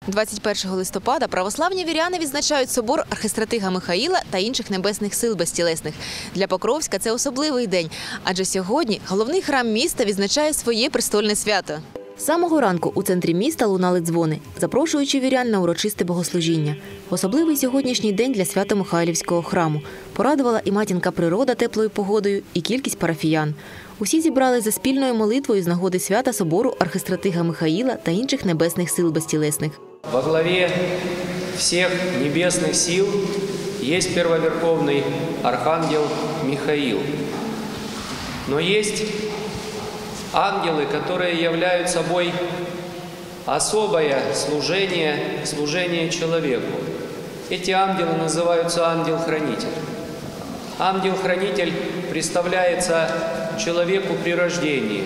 21 листопада православні віряни відзначають собор архистратига Михаїла та інших небесних сил безтілесних. Для Покровська це особливий день, адже сьогодні головний храм міста відзначає своє престольне свято. З самого ранку у центрі міста лунали дзвони, запрошуючи вірян на урочисте богослужіння. Особливий сьогоднішній день для Свято-Михайлівського храму. Порадувала і матінка природа теплою погодою, і кількість парафіян. Усі зібрались за спільною молитвою з нагоди свята собору архистратига Михаїла та інших небесних сил безтілесних. Во главе всех небесных сил есть первоверховный архангел Михаил. Но есть ангелы, которые являют собой особое служение человеку. Эти ангелы называются ангел-хранитель. Ангел-хранитель представляется человеку при рождении.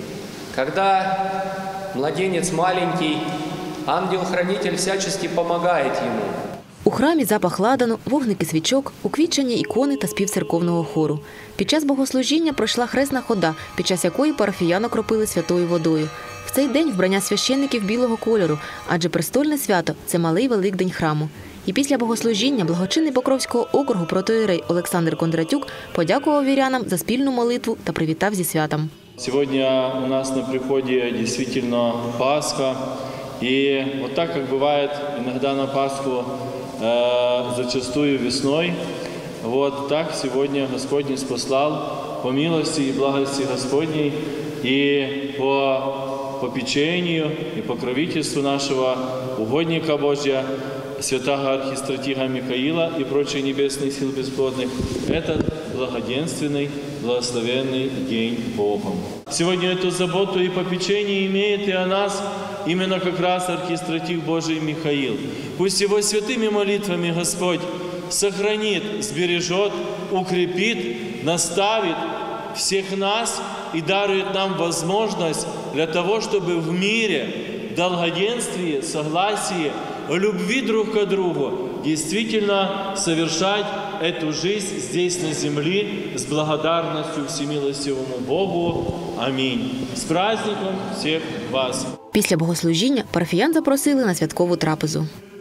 Когда младенец маленький, ангел-хранитель всячески помогает ему. У храмі запах ладану, вогники свічок, уквітчені ікони та спів церковного хору. Під час богослужіння пройшла хресна хода, під час якої парафіян окропили святою водою. В цей день вбрання священників білого кольору, адже престольне свято – це малий Великдень храму. І після богослужіння благочинний Покровського округу протоієрей Олександр Кондратюк подякував вірянам за спільну молитву та привітав зі святом. Сьогодні у нас на приході дійсно Пасха. И вот так, как бывает иногда на Пасху, зачастую весной, вот так сегодня Господь нас послал по милости и благости Господней и по попечению и покровительству нашего угодника Божия, святого архистратига Михаила и прочих небесных сил бесплодных, этот благоденственный, благословенный день Богом. Сегодня эту заботу и попечение имеет и о нас именно как раз архистратиг Божий Михаил. Пусть его святыми молитвами Господь сохранит, сбережет, укрепит, наставит всех нас и дарует нам возможность для того, чтобы в мире, долгоденствии, согласии, любви друг к другу действительно совершать эту жизнь здесь на земле с благодарностью всемилостивому Богу. Аминь. С праздником всех вас! Після богослужіння парафіян запросили на святкову трапезу.